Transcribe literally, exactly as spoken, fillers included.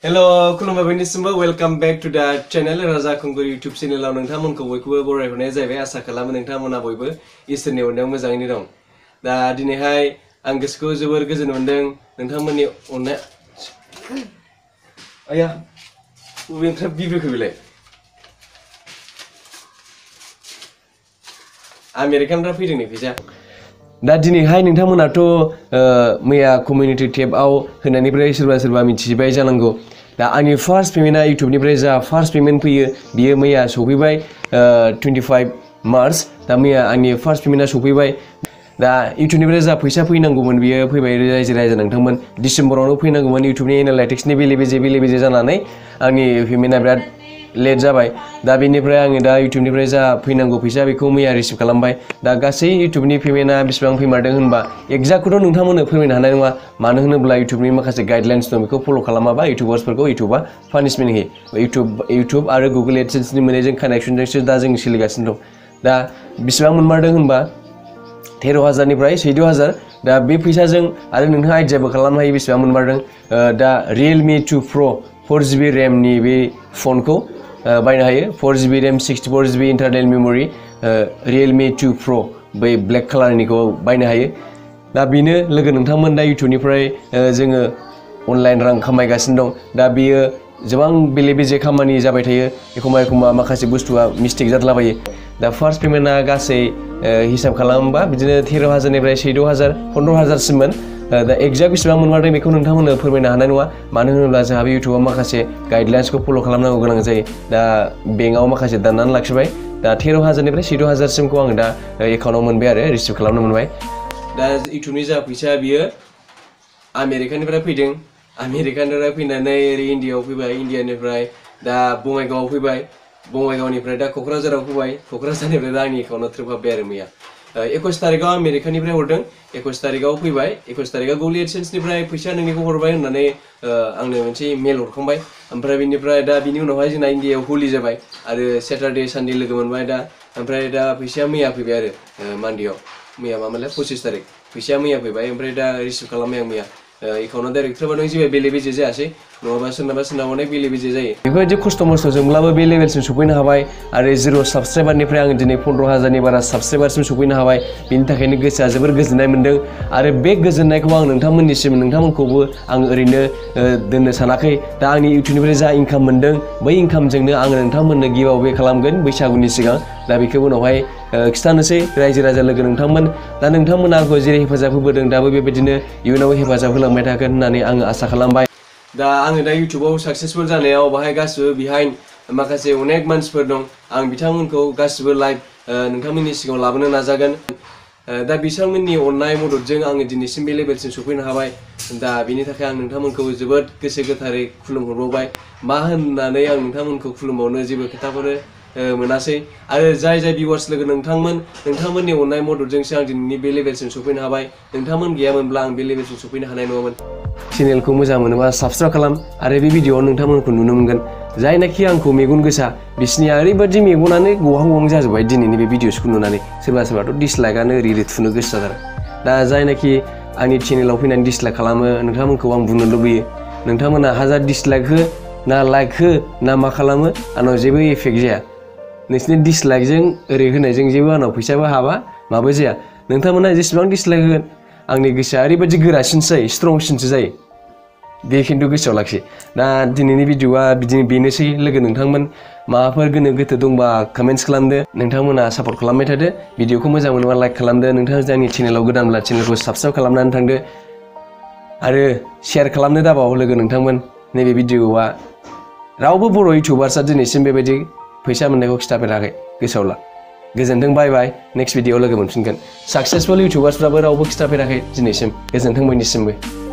Hello, खुलुमबाय बयनिसिमबो welcome back to the channel Raja Khungur YouTube चैनेलाव नोंथांमोनखौ बयखौबो बरायहरनाय जाबाय आसा खालामो नोंथांमोना बयबो इसोरनि अननायाव मोजाङैनो दं। दा दिनैहाय आं गोसोखौ जोबोर गोजोन मोनदों नोंथांमोननि अननाय आया बबेनिफ्राय बिब्रैखो बेलाय आमेरिकानिफ्राय फैदों नै फैसा दा दिनैहाय नोंथांमोनाथ' मैया कमिउनिटि टेबआव होनायनिफ्राय सोरबा सोरबा मिथिबाय जानांगौ। दा आंनि फार्स्ट पेमेन्टआ इउट्युबनिफ्राय जा फार्स्ट पेमेन्ट फैयो बियो मैया सफैबाय टुवेन्टिफाइभ मार्च। दा मैया आंनि फार्स्ट पेमेन्टआ सफैबाय। दा इउट्युबनिफ्राय जा फैसा फैनांगौमोन बियो फैबाय रायजो राजा नोंथांमोन। डिसेम्बरावनो फैनांगौमोन इउट्युबनि एनालाइटिक्सनि बेले बेजे बेले बेजे जानानै आंनि पेमेन्टआ बिराद लेट जाबाय। दा बेनिफ्राय आङो दा इउट्युबनिफ्राय जा फैनांगौ फैसा बेखौ मैया रिसिभ खालामबाय। दा गासै इउट्युबनि पेमेन्टआ बेसेबां फैमारदों होनबा एक्जाक्टखौथ' नोंथांमोननो फोरमायनो हानाय नङा, मानो होनोब्ला इउट्युबनि माखासे गाइडलाइन्स दं, बेखौ फल' खालामाबा इउट्युबार्सफोरखौ इउट्युबा पानिशमेन्ट होयो। इउट्युब इउट्युब आरो गुगोल एडसेन्सनि मोननैजों कानेक्सनजोंसो दा जों सोलिगासिनो दं। दा बेसेबां मोनमारदों होनबा तेर' हाजारनिफ्राय चौद' हाजार। दा बे फैसाजों आरो नोंथाङा आइडियाबो खालामनो हायो बेसेबां मोनमारदों। दा रियेलमि टु प्र' फर जिबि रेमनि बे फनखौ बायनो हायो। Four GB RAM sixty four GB internal memory Realme two pro' बै ब्लेक कालारनिखौ बायनो हायो। दा बेनो लोगो नोंथांमोन दा इउट्युबनिफ्राय जोङो अनलाइन रां खामायगासिनो दं। दा बेयो गोबां बेले बेजे खामानि जाबाय थायो, एखमबा एखमबा माखासे बुस्थुआ मिस्टेक जादलाबायो। दा फार्स्ट पेमेन्टआ गासै हिसाब खालामोबा बिदिनो तेर' हाजारनिफ्राय चौद' हाजार फन्द्र' हाजारसिममोन। दा एक्जाक्ट बेसेबां मोनमारदों बेखौ नोंथांमोननो फोरमायनो हानाय नङा, मानो होनोब्ला जोंहा बे इउट्युबाव माखासे गाइडलाइन्सखौ फल' खालामनांगौ गोनां जायो। दा बेंकआव माखासे दाननानै लाखिबाय। दा तेर' हाजारनिफ्राय चौद' हाजारसिमखौ आङो दा एकाउन्टाव मोनबाय आरो रिसिभ खालामनो मोनबाय। दा इउट्युबनि जा फैसा बियो आमेरिकानिफ्राय फैदों। आमेरिकानिफ्राय फैनानै ओरै इण्डियाआव फैबाय, इण्डियानिफ्राय दा बङाइगावआव फैबाय, बङाइगावनिफ्राय दा क'क्राझाराव फैबाय, क'क्राझारनिफ्राय दा आंनि एकाउन्टाव ट्रिप हाबबाय आरो मैया एकइस थारिखआव आमेरिकानिफ्राय हरदों, एकइस थारिखआव फैबाय। एकइस थारिखआव गुगोल एडसेन्सनिफ्राय फैसा नोंनिखौ हरबाय होननानै आंनो मोनसे मेल हरखांबाय। ओमफ्राय बेनिफ्राय दा बिनि उनावहाय जोंना इण्डियाआव हलि जाबाय आरो सेटारडे सानडे लोगो मोनबाय। दा ओमफ्राय दा फैसाया मैया फैबाय आरो मान्डेआव, मैया मामोनलाय पसिस थारिख फैसाया मैया फैबाय। ओमफ्राय दा रिसिभ खालामबाय आं मैया एकाउन्टआव डाइरेक्ट थ्रोबा नों जेबो बेले बेजे जायासै, नङाबा सोरनाबा सोरनाबा अनेक बेले बेजे जायो। बेफोरबायदि खस्थ' मस्थ'जोंब्लाबो बे लेभेलसिम सफैनो हाबाय आरो जिर' साबसक्राइबारनिफ्राय आङो दिनै फन्द्र' हाजारनि बारा साबसक्राइबारसिम सफैनो हाबाय। बिनि थाखायनो गोसोआ जोबोर गोजोननाय मोन्दों आरो बे गोजोननायखौ आं नोंथांमोननिसिम नोंथांमोनखौबो आं ओरैनो दोननो सानाखै। दा आंनि इउट्युबनिफ्राय जा इनकाम मोन्दों बै इनकामजोंनो आङो नोंथांमोननो गिभ अवे खालामगोन बैसागुनि सिगां। दा बेखौ उनावहाय खिथानोसै रायजो राजा लोगो नोंथांमोन। दा नोंथांमोना आंखौ जेरै हेफाजाब होबोदों दाबो बेबायदिनो इयुनाव हेफाजाब होलांबाय थागोन होननानै आङो आसा खालामबाय। दा आङो दा इउट्युबाव साक्सेसफुल जानायाव बाहाय गासिबो बिहाइन्ड माखासे अनेक मानसिफोर दं। आं बिथांमोनखौ गासिबो लाइभ नोंथांमोननि सिगाङाव लाबोनो नाजागोन। दा बिथांमोननि अननाय मददजों आङो दिनैसिम बे लेभेलसिम सफैनो हाबाय। दा बिनि थाखाय आं नोंथांमोनखौ जोबोद गोसो गोथारै खुलुमहरबावबाय। मा होननानै आं नोंथांमोनखौ खुलुमबावनो जेबो खोथाखौनो मोनासै। आरो जाय जाय भिउवार्स लोगो नोंथांमोन नोंथांमोननि अननाय मददजोंसो आं दिनैनि बे लेभेलसिम सफैनो हाबाय। नोंथांमोन गैयामोनब्ला आं बे लेभेलसिम सफैनो हानाय नङामोन। चेनेलखौ मोजां मोनोबा साबसक्राइब खालाम आरो बे भिडिअ'आव नोंथांमोनखौ नुनो मोनगोन जायनाखि आंखौ मेगन गोसा बिसिनिया ओरैबायदि मेगनानो गहां गहां जाजोब्बाय दिनैनि बे भिडिअ'सखौ नुनानै। सोरबा सोरबाथ' डिसलाइकआनो ओरै ओरै थुनो गोसो जाथारो। दा जायनाखि आंनि चेनेलाव फैनानै डिसलाइक खालामो नोंथांमोनखौ आं बुंनो लुबैयो, नोंथांमोना हाजार डिसलाइक हो ना लाइक हो ना मा खालामो आंनाव जेबो इफेक्ट जाया। नोंसिनि डिसलाइकजों ओरै होनायजों जेबो आंनाव फैसाबो हाबा माबो जाया। नोंथांमोना जेसेबां डिसलाइक होगोन आंनि गोसोआ ओरैबायदि गोरासिनसो जायो, स्ट्रंसिनसो जायो। बे खिन्थु गोसोआव लाखि। दा दिनैनि भिडिअ'आ बिदिनो बेनोसै लोगो नोंथांमोन। माबाफोर गोनो गोथो दंबा कमेन्ट्स खालामदो। नोंथांमोना सापर्ट खालामबाय थादो। भिडिअ'खौ मोजां मोनोबा लाइक खालामदो। नोंथाङा जोंनि चेनेलाव गोदानब्ला चेनेलखौ साबसक्राइब खालामनानै थांदो आरो शेयार खालामनो दाबाव लोगो नोंथांमोन। नैबे भिडिअ'आ रावबो बर' इउटिउबार्सआ दिनैसिम बेबायदि फैसा मोननायखौ खिथाफेराखै, गोसोआव ला। गोजोन्थों, बाय बाय। नेक्स्ट भिडिअ'आव लोगो मोनफिनगोन। साक्सेसफुल इउटिउबार्सफ्राबो रावबो खिथाफेराखै दिनैसिम। गोजोन्थों बयनिसिमबो।